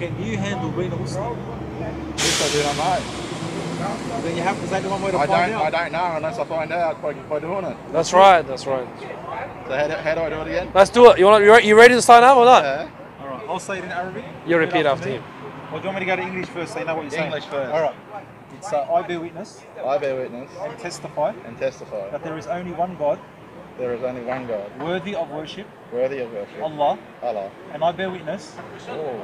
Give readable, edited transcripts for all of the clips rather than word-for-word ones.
can you handle being a Muslim? Yes, I do, I know. Then you have to say the one way to find out. I don't know unless I find out by doing it. That's right, that's right. So how do I do it again? Let's do it. You ready to sign up or not? Yeah. Alright, I'll say it in Arabic. You repeat after him. Or do you want me to go to English first so you know what you're saying? English first. Alright. It's I bear witness I bear witness and testify and testify that there is only one God there is only one God worthy of worship, worthy of worship, Allah, Allah. and I bear witness Oh.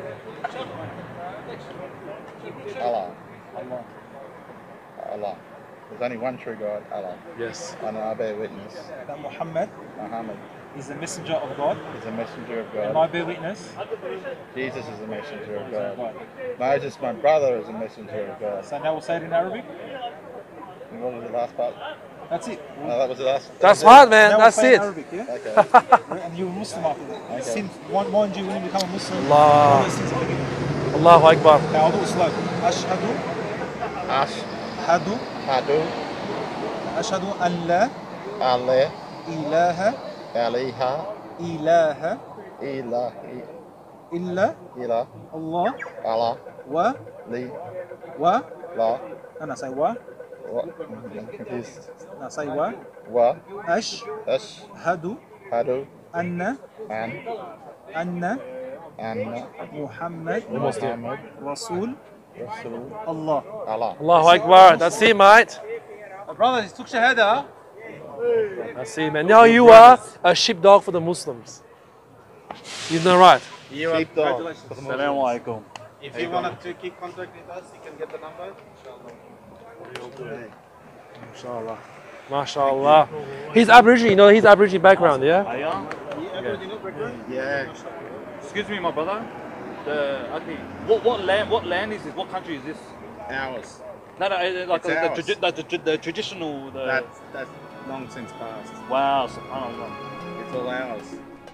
Allah. Allah. Allah. There's only one true God, Allah. Yes. And I bear witness That Muhammad Muhammad is the messenger of God, is a messenger of and I God. bear witness. Jesus is a messenger of God. Right. Moses, my brother, is a messenger of God. So now we'll say it in Arabic. And what was the last part? That's it. No, that was the last. That's smart, man. Now That's we'll say it. in Arabic, yeah? Okay. And you're a Muslim after that. Okay. Since, mind you, when you become a Muslim, Allah. all those things are beginning. Allahu Akbar. Okay, I'll do it slow. Ashhadu, Ashhadu ashhadu an la alla ilaha ilaha illa illa Allah Allah wa li wa. la No, say wa. what? I'm confused. No, say wa. Wa Ashhadu ashhadu anna anna Muhammad Muhammad Rasul Rasul Allah. Allah. Allahu Akbar. That's it, mate. Brother, he took shahada. That's it, man. Now you are a sheepdog for the Muslims. You know right. Sheepdog. Assalamu alaikum. If you wanted to keep contact with us, you can get the number. MashaAllah. MashaAllah. He's Aboriginal, you know, he's Aboriginal background, yeah? I am. Yeah. Excuse me, my brother. Okay. What land is this? What country is this? Ours. No, like It's ours. the traditional. That's long since past. Wow, subhanallah. It's all ours.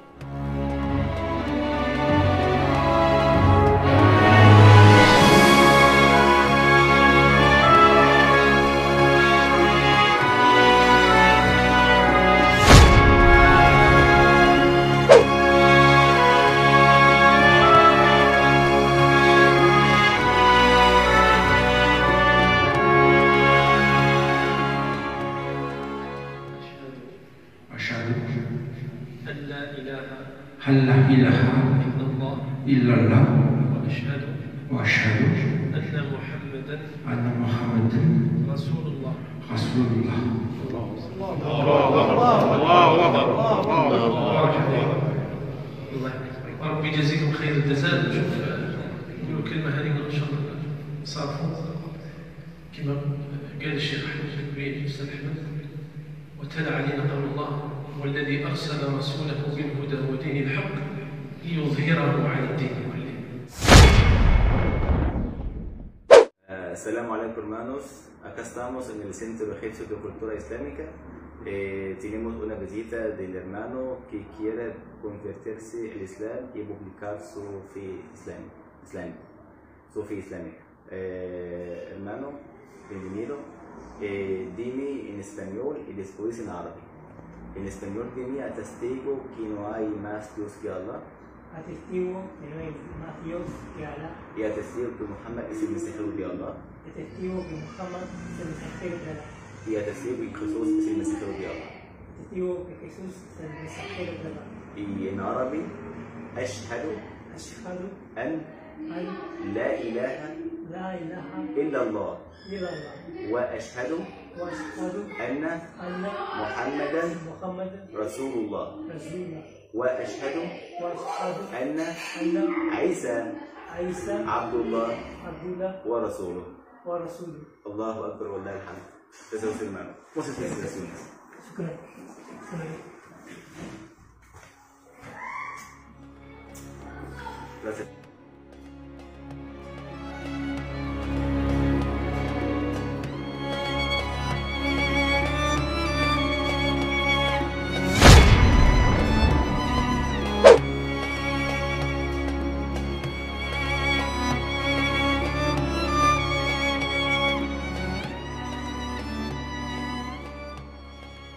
أن لا إله إلا الله وأشهد أن محمدا رسول الله. ربي يجزيكم خير الجزاء. نشوف نقولوا كلمة هذه إن شاء الله صارفوا كما قال الشيخ أحمد الكبير أستاذ أحمد وتلا علينا قول الله والذي أرسل رسوله بالهدى ودين الحق ليظهره على الدين كله. Assalamu alaikum hermanos, acá estamos en el Centro Egipcio de Cultura Islámica. Tenemos una visita del hermano que quiere convertirse al Islam y publicar su fe islámica. Hermano, bienvenido. Dime en español y después en árabe. En español dime atestigo que no hay más Dios que Allah. Atestigo que no hay más Dios que Allah. Y atestigo que Muhammad es el mensajero de Allah. Atestigo que Muhammad es el mensajero de Allah. Y atestigo que Jesús es el mensajero de Allah. Atestigo que Jesús es el mensajero de Allah. Y en árabe, ashhadu an la ilaha illa Allah. Wa ashhadu anna Muhammadan Rasulullah. وأشهد أن عيسى عبد الله ورسوله. الله أكبر والله الحمد. تزوج المعنى. شكرا.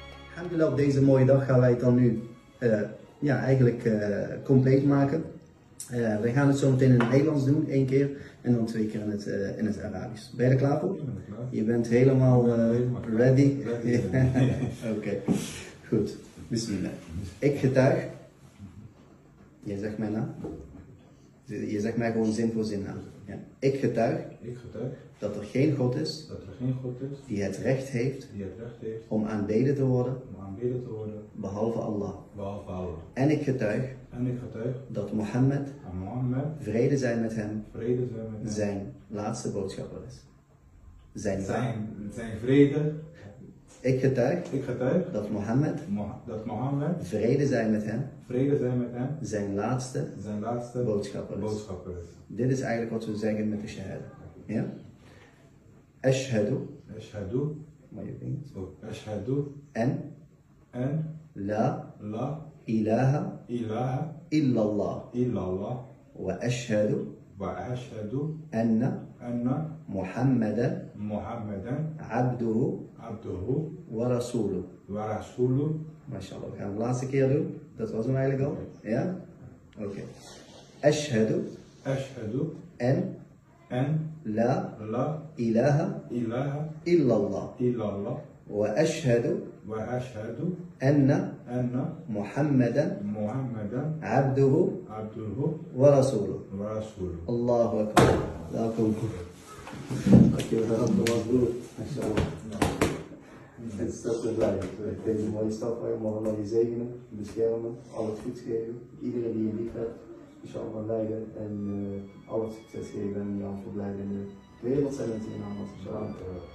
Op deze mooie dag gaan wij het dan nu eigenlijk compleet maken. We gaan het zo meteen in het Nederlands doen, 1 keer. En dan 2 keer in het Arabisch. Ben je er klaar voor? Je bent helemaal ready? Oké, goed. Bismillah. Ik getuig. Jij zegt mij na. Je zegt mij gewoon zin voor zin aan. Ja. Ik getuig. Dat er geen God is. Die het recht heeft. Om aanbeden te worden. Behalve Allah. En ik getuig. Dat Mohammed. Vrede zijn met hem. Zijn laatste boodschapper is. Zijn vrede. Ik getuig dat Mohammed vrede zijn met hem, zijn laatste boodschapper is. Dit is eigenlijk wat we zeggen met de shahada. Ja? Ashhadu. Maar je vindt. En. La. Ilaha. Illallah. Wa ashhadu. أن محمدا عبده ورسوله. ما شاء الله. We gaan het de laatste keer doen. Dat was hem eigenlijk al. Ja? Oké. Ashhadu. En. La. Ilaha. Illallah. Wa ashhadu. أن محمدا عبده ورسوله. الله أكبر. لكم het is toch weer blij. Deze mooie stap waar je mogen Allah je zegenen, beschermen, al het goed geven. Iedereen die je lief hebt, inshallah leiden en al het succes geven en jou verblijden in de wereld zijn het in naam van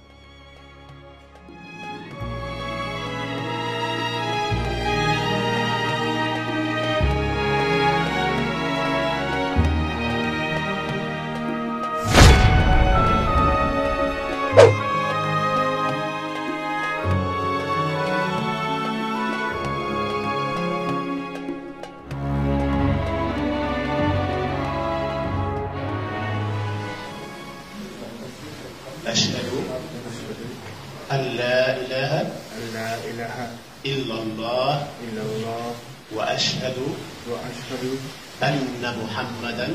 أشهد أن لا إله إلا الله وأشهد أن محمدا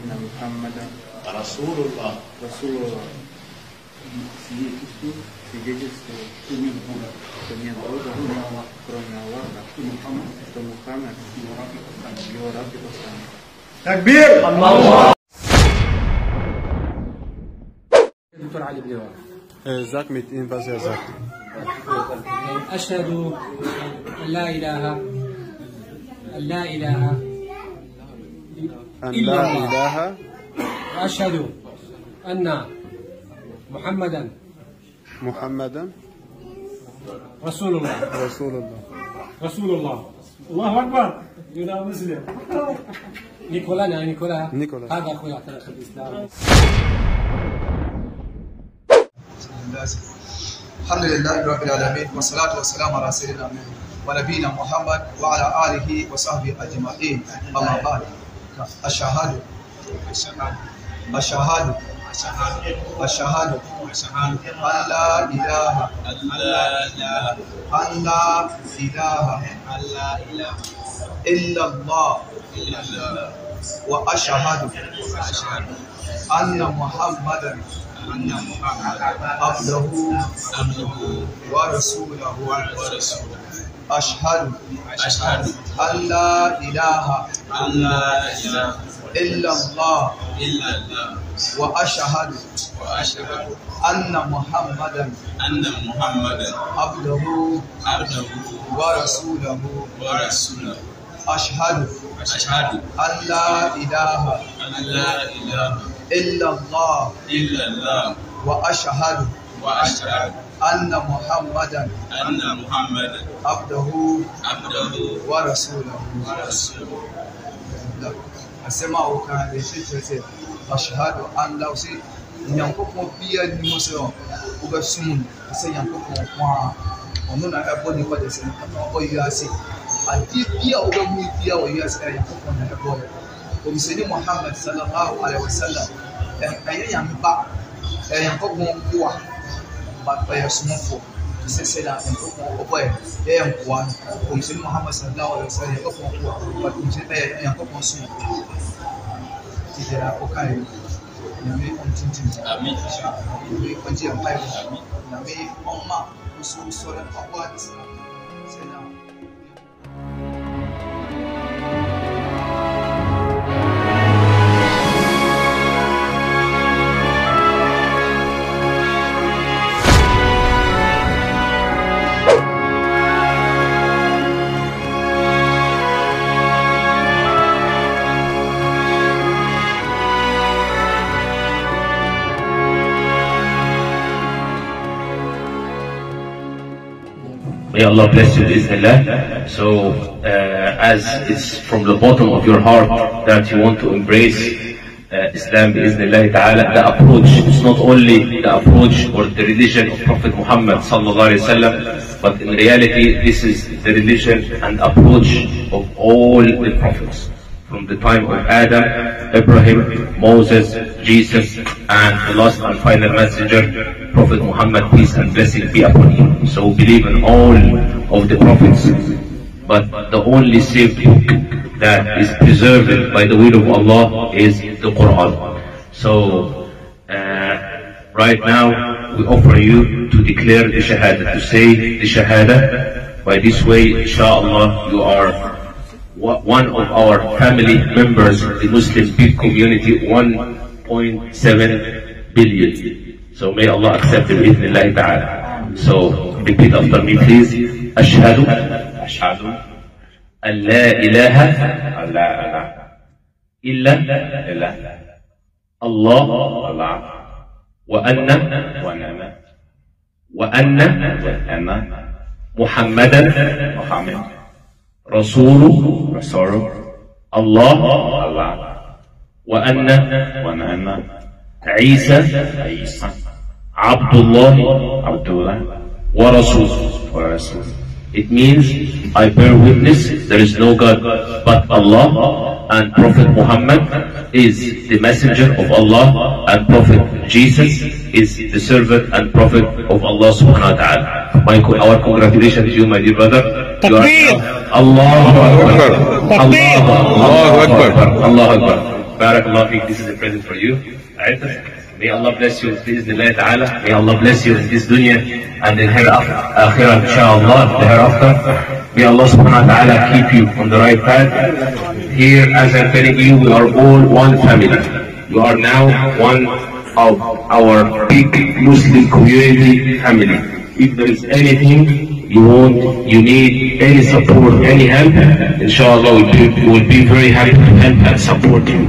رسول الله. تكبير الله. دكتور علي بليوان. Sag mit ihm, was er sagt. أشهد أن لا إله إلا الله وأشهد أن محمدا رسول الله. الله أكبر. يا مسلم. نيكولا هذا أخوي اعتنق الإسلام. الحمد لله رب العالمين والصلاة والسلام على سيدنا ونبينا محمد وعلى آله وصحبه أجمعين. أما بعد أشهد أن لا إله إلا الله وأشهد أن محمدا عبده ورسوله. أشهد أن لا إله إلا الله وأشهد أن محمدا عبده ورسوله. أشهد أن لا إله إلا الله وأشهد أن محمدا عبده ورسوله. أسمع وكان يشتري أشهد أن لا إله nyankopɔn bia ni mo sɛ wobɛsom sɛ nyankopɔn ko a ɔno na ɛbɔ nipa de sɛ ɔbɔ wiase adeɛ bia wobɛhu bia wɔ wiase ɛyɛ nyankopɔn na ɛbɔ ɔmsɛni Muhammad sallallahu alaihi wasallam ɛyɛ yamba ɛyɛ nyankopɔn ko a ɔyɛ somfo sɛ sɛ na nyankopɔn ɔbɔ ɛyɛ nkoa no ɔmsɛni Muhammad sallallahu alaihi wasallam nyankopɔn ko a ɔmsɛni ɛyɛ nyankopɔn somfo tijera okai nami ontintin amin nami onji ampai nami omma usu sore pakwa islam sena May Allah bless you, Bismillah. So, as it's from the bottom of your heart that you want to embrace Islam, Bismillah ta'ala, the approach is not only the approach or the religion of Prophet Muhammad sallallahu alaihi wasallam, but in reality, this is the religion and approach of all the prophets. From the time of Adam, Abraham, Moses, Jesus, and the last and final messenger, Prophet Muhammad, peace and blessing be upon him. So believe in all of the prophets, but the only saved book that is preserved by the will of Allah is the Quran. So right now we offer you to declare the Shahada, to say the Shahada. By this way, inshallah, you are one of our family members, the Muslim big community, 1.7 billion. So may Allah accept it, bi'idhnillahi ta'ala. So repeat after me, please. Ashhadu an la ilaha illa Allah wa anna Muhammadan رسول الله وأن عيسى عبد الله ورسول. It means I bear witness there is no God but Allah, and Prophet Muhammad is the messenger of Allah, and Prophet Jesus is the servant and prophet of Allah subhanahu wa ta'ala. Our congratulations to you, my dear brother. Allahu Akbar. Allahu Akbar. Allahu Akbar. Barakallahu feek. This is a present for you. May Allah bless you, bi'idhnillah ta'ala. May Allah bless you in this dunya and in akhirah, inshallah, the hereafter. May Allah subhanahu wa ta'ala keep you on the right path. Here, as I'm telling you, we are all one family. You are now one of our big Muslim community family. If there is anything you want, you need any support, any help, inshallah we will be very happy to help and support you.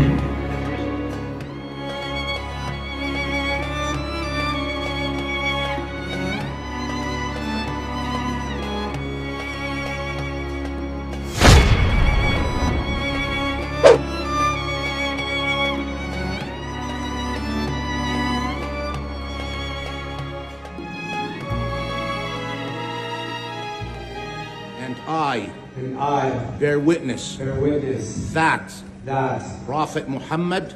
And I bear witness that Prophet Muhammad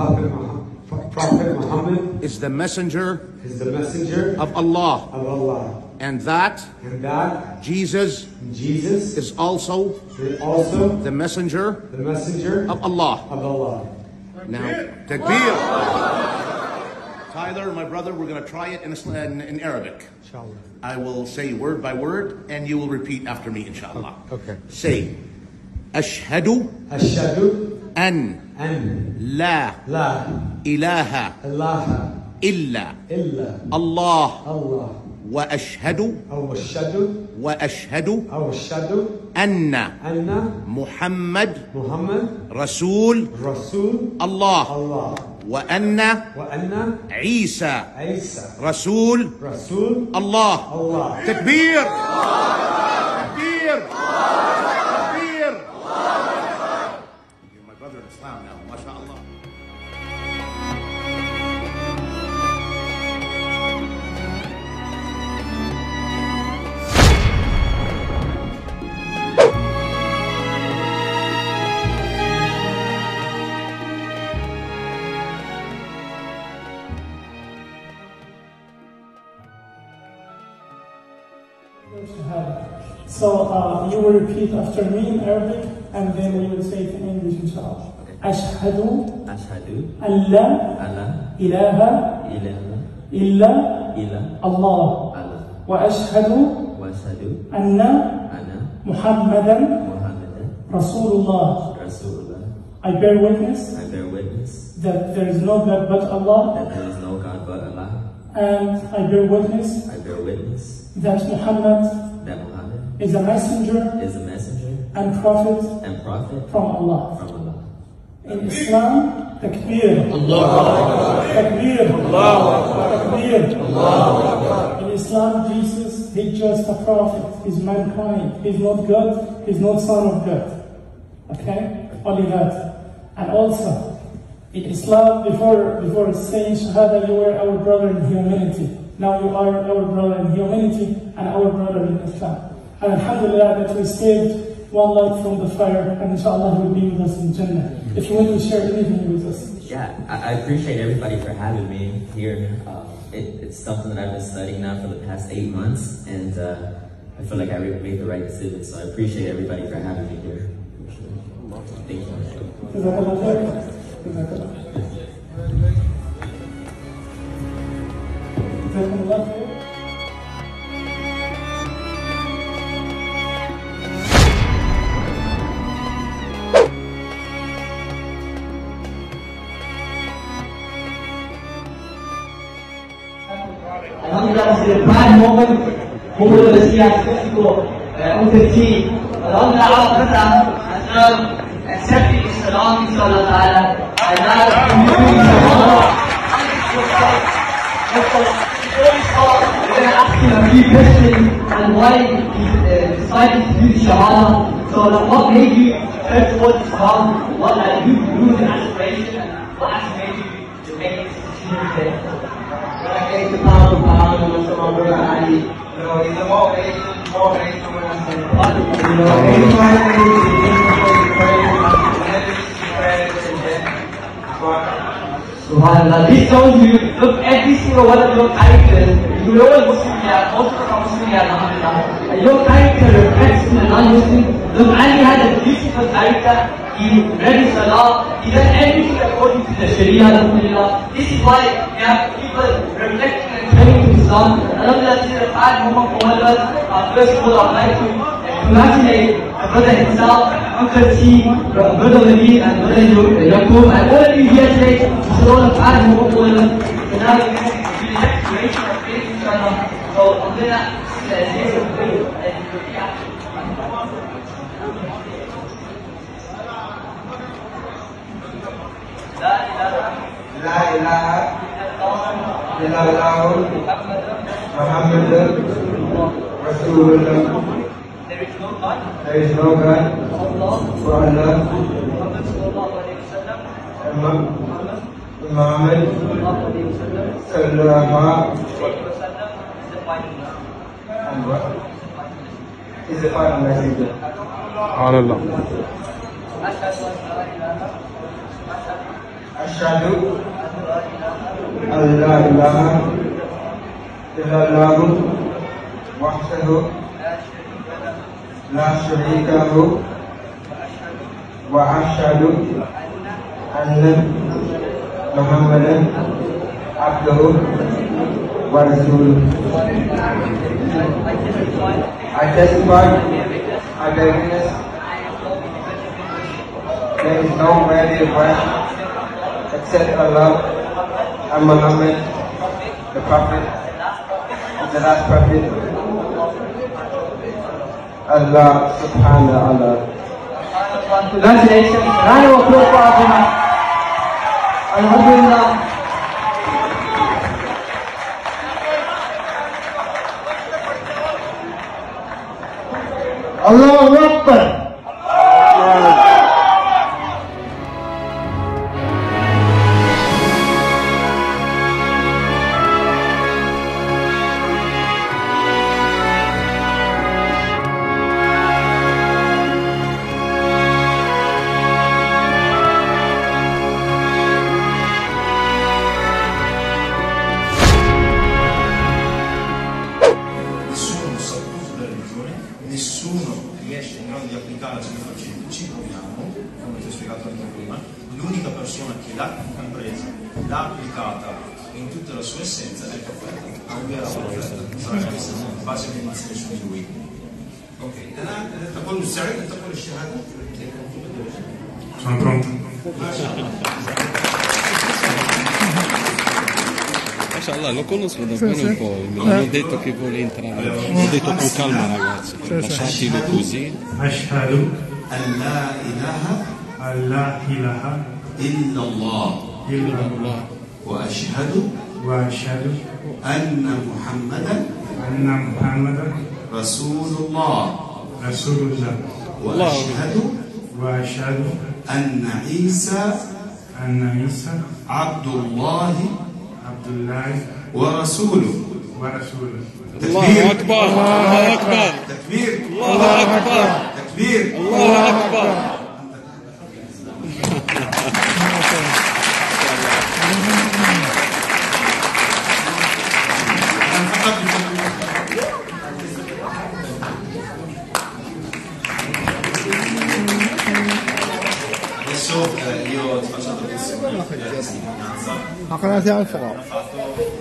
is the messenger of Allah, and that Jesus is also the messenger of Allah. Now, takbir. Tyler, my brother, we're going to try it in Arabic. Inshallah. I will say word by word, and you will repeat after me, inshallah. Okay. Say, Ashhadu an la ilaha illa Allah wa ashhadu anna Muhammad Rasul Allah wa anna Isa Rasul Allah. Takbir! Takbir! Takbir! You're my brother in Islam now, mashallah. So you will repeat after me in Arabic, and then we will say it in English, inshallah. أشهد أشهد أن لا أن إله إله إلا إلا الله وأشهد أن محمدا رسول الله. I bear witness that there is no God but Allah, and I bear witness that Muhammad is a messenger and prophet from Allah. In Islam, takbir, takbir, takbir. In Islam, Jesus, he's just a prophet, he's mankind, he's not God, he's not son of God. Okay? Only that. And also, in Islam, before saying Shahada, you were our brother in humanity. Now you are our brother in humanity and our brother in Islam. And Alhamdulillah that we saved one light from the fire, and inshallah he will be with us in Jannah. If you want to share anything with us. Yeah, I appreciate everybody for having me here. It's something that I've been studying now for the past 8 months, and I feel like I made the right decision, so I appreciate everybody for having me here. Thank you. Alhamdulillah, this is a proud moment for all of us here, especially for Uncle T. Alhamdulillah, our brother has now accepted Islam, inshallah ta'ala, and now we're going to ask him a few questions and why he decided to do Shahada. So, what made you turn towards Islam? What are your views and aspirations? And what has made you to make this decision today? When I came to pound and went to my brother Ali, he's a motivation when I said, anytime I need to be Subhanallah, this shows you, look, every single one of your characters, you know what Muslim you are, most of the Muslim you are, alhamdulillah, and your character reflects in the non-Muslim. Look, Ali had a beautiful character, he read his salah, he did everything according to the Sharia, alhamdulillah. This is why we have people reflecting and turning to Islam. Alhamdulillah, this is a bad moment for all of us. First of all, I would like to congratulate my brother himself, Uncle T, brother Nabi, and brother Yaqub, and all of you here today. This is all a bad moment for all of us. So now we have the next generation of faith, inshallah. So, alhamdulillah, this is a day of faith and reaction. La ilaha illallah Muhammadur Rasulullah. There is no God for Allah. Muhammad sallallahu and what is the final message? Allah. أشهد أن لا إله إلا الله وحده لا شريك له وأشهد أن محمدا عبده ورسوله. I testify, I bear witness, there is no worthy of worship except Allah and Muhammad, the Prophet, the last Prophet. Allah subhanahu wa ta'ala. Congratulations. Round of applause for Abdullah. Alhamdulillah. Allahu Akbar. Nessuno riesce in grado di persona che l'ha compresa, l'ha applicata in tutta la sua essenza è perfetta. Anche la profeta sarà questa base di informazione su di lui. Ok, تقول مستعد أن تقول الشهادة؟ Sono pronto. Mashallah, lo conosco davvero un po', mi hanno detto che vuole entrare, ho detto con calma ragazzi, lasciatelo così. Ashhadu أن لا إله an la ilaha إلا الله illallah وأشهد wa ashhadu أن محمدا anna Muhammadan رسول الله Rasulullah وأشهد wa ashhadu أن عيسى anna Isa عبد الله Abdullah ورسوله. wa rasuluh. الله أكبر الله أكبر تكبير الله أكبر تكبير الله أكبر. Adesso io ti faccio la traduzione della testimonianza. Ho fatto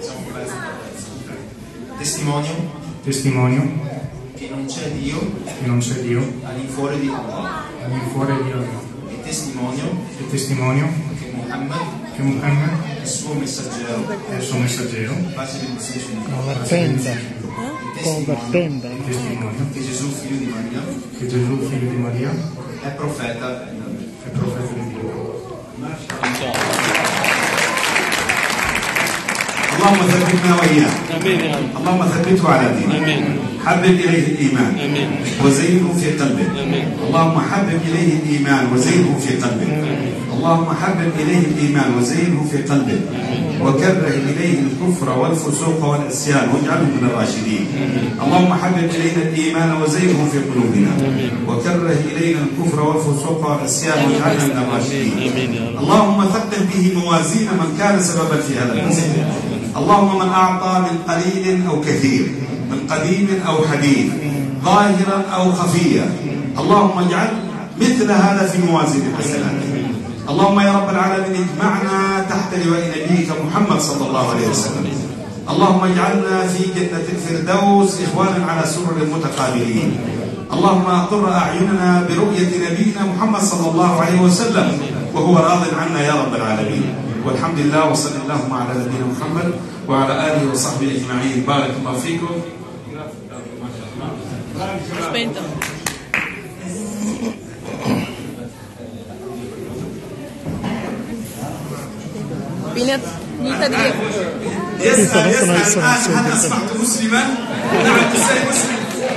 Testimonio che non c'è Dio che non c'è Dio all'infuori di Allah. all'infuori di Allah. E testimonio Che Muhammad è il suo messaggero. è il suo messaggero. Base di messaggio Convertenda. Testimonio che Gesù figlio di Maria che Gesù figlio di Maria è profeta è profeta di Dio. اللهم ثبتنا وإياه آمين يا رب. اللهم ثبته على دينك آمين. حبب إليه الإيمان آمين. وزينه في قلبه آمين. اللهم حبب إليه الإيمان وزينه في قلبه اللهم حبب إليه الإيمان وزينه في قلبه وكره إليه الكفر والفسوق والعصيان واجعله من الراشدين اللهم حبب إلينا الإيمان وزينه في قلوبنا وكره إلينا الكفر والفسوق والعصيان واجعلنا من الراشدين اللهم ثقل به موازين من كان سببا في هذا المنزل اللهم من أعطى من قليل أو كثير من قديم أو حديث ظاهرا أو خفيا اللهم اجعل مثل هذا في موازين الحسنات اللهم يا رب العالمين اجمعنا تحت لواء نبيك محمد صلى الله عليه وسلم اللهم اجعلنا في جنة الفردوس إخوانا على سرر متقابلين اللهم أقر أعيننا برؤية نبينا محمد صلى الله عليه وسلم وهو راض عنا يا رب العالمين والحمد لله وصلى اللهم على نبينا محمد وعلى آله وصحبه أجمعين بارك الله فيكم. يسأل الآن هل أصبحت مسلما؟ نعم تسأل مسلم.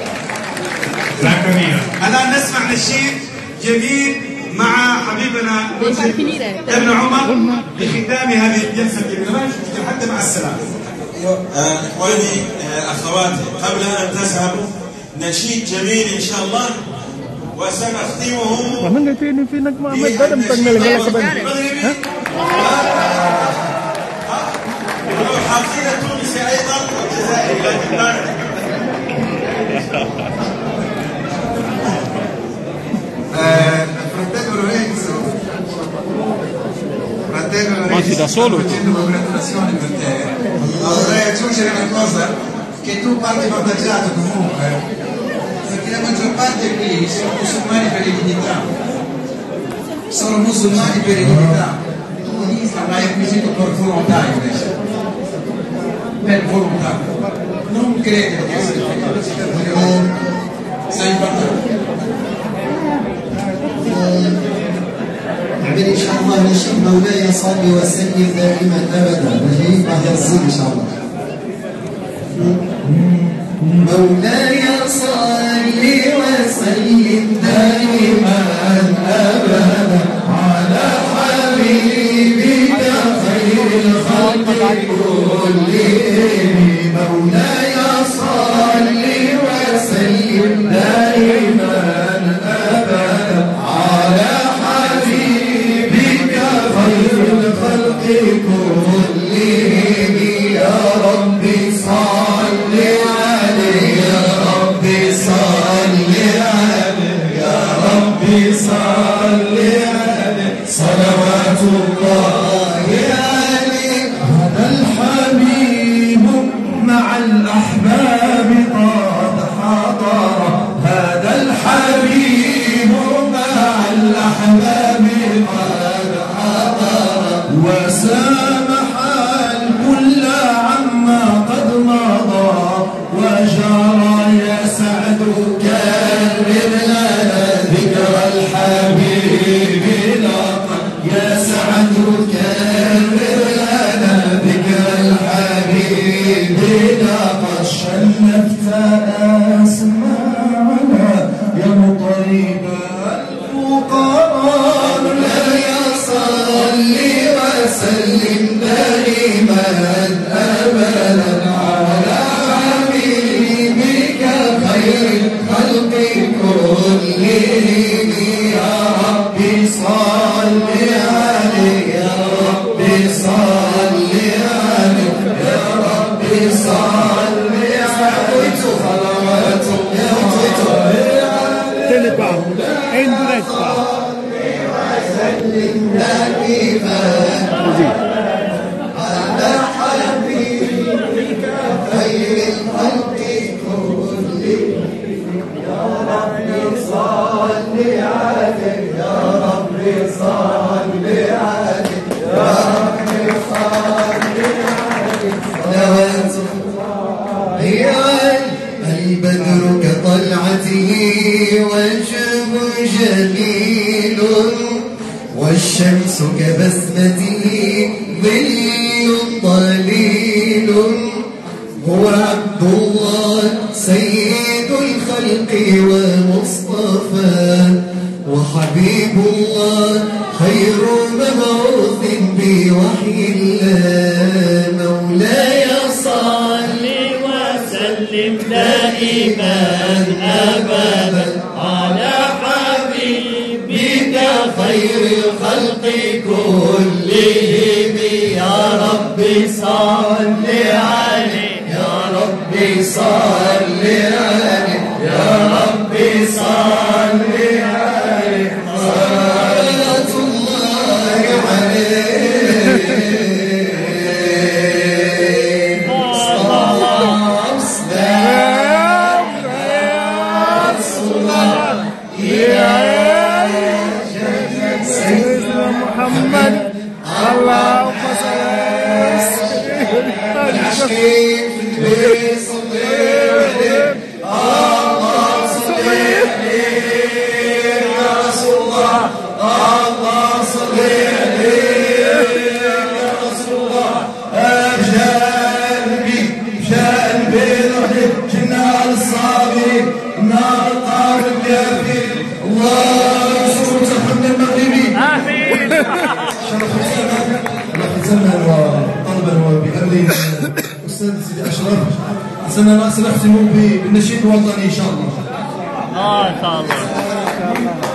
الآن نسمع نشيد جميل مع حبيبنا ابن عمر لختام هذه الجلسة الجميلة حتى مع السلامة. إخواني أخواتي قبل أن تذهبوا نشيد جميل إن شاء الله وسنختمه حقيقة تونسي أيضا والجزائري لكن لا Quanti da solo? Congratulazioni per te. Vorrei aggiungere una cosa, che tu parti avvantaggiato comunque, perché la maggior parte qui sono musulmani per eredità. Sono musulmani per eredità. Tu avrai acquisito per volontà invece. Per volontà. Non credere di essere fedele, sei importante. بعدين ان شاء الله نشيد مولاي صل وسلم دائما ابدا نجيب بعد الزين ان شاء الله. مولاي صل وسلم دائما ابدا على حبيبك خير الخلق كلهم. مولاي صل وسلم دائما ابدا على خير الخلق كلهم. يا ربي صل عليه يا ربي صل عليه يا ربي صل عليه صلوات الله مولاي صل وسلم دائما أبدا على حبيبك خير الخلق كلهم يا ربي صل عليه يا ربي صل عليه يا ربي صل عليه صلواته وسلم دائما على حبيبك خير الخلق كلهم يا ربي صل عليه يا ربي صل عليه يا ربي صل عليه صلواته البدر كطلعته وجهه جميل والشمس كبسمته ظل ضليل هو عبد الله سيد الخلق ومصطفى وحبيب الله خير مبعوث بوحي الله مولاي صل وسلم دائما أبدا على حبيبك خير الخلق كلهم يا ربي صل عليه يا ربي صل عليه يا ربي صل عليه صلاة الله عليه محمد اللهم صل وطلبا وبأمر الأستاذ سيدي أشرف سنختم بالنشيد الوطني إن شاء الله. إن شاء الله.